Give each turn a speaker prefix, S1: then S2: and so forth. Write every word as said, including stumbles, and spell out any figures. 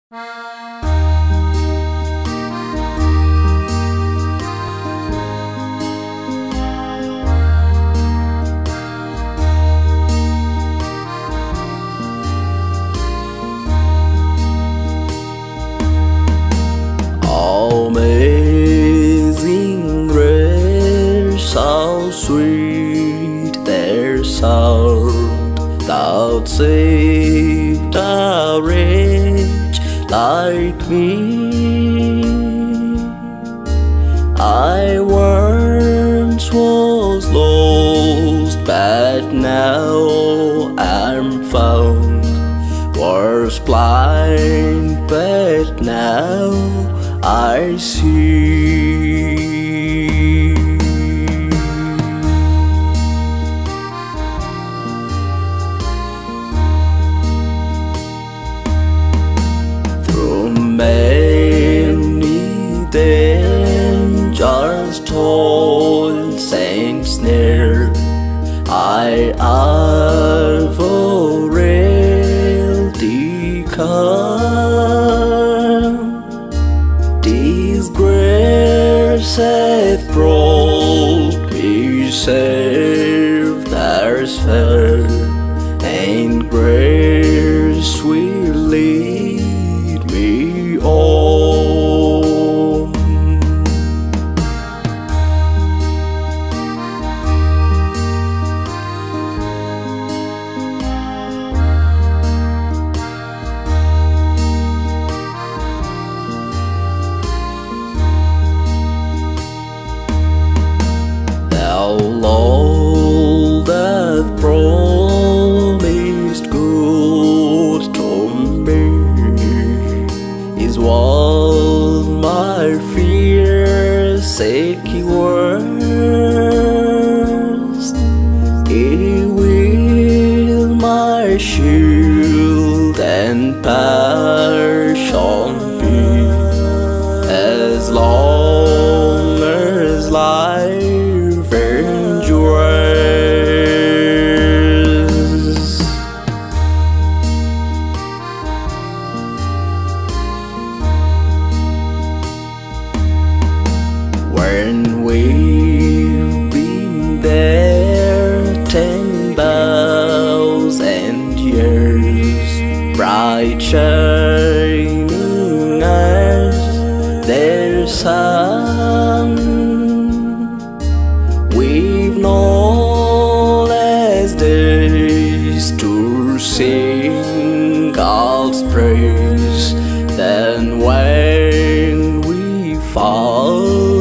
S1: Amazing grace, how sweet their sound, that saved a wretch like me. I once was lost, but now I'm found. Was blind, but now I see. Through many dangers, toils and snare, I have already come. This grace hath brought me safe, there's fair, and grace will lead me home. Thou Lord hath promised good to me, is what my fear secures. He will my shield and passion be, as long as life endures. When we've been there ten thousand years, bright shining as their sun, we've no less days to sing God's praise than when we fall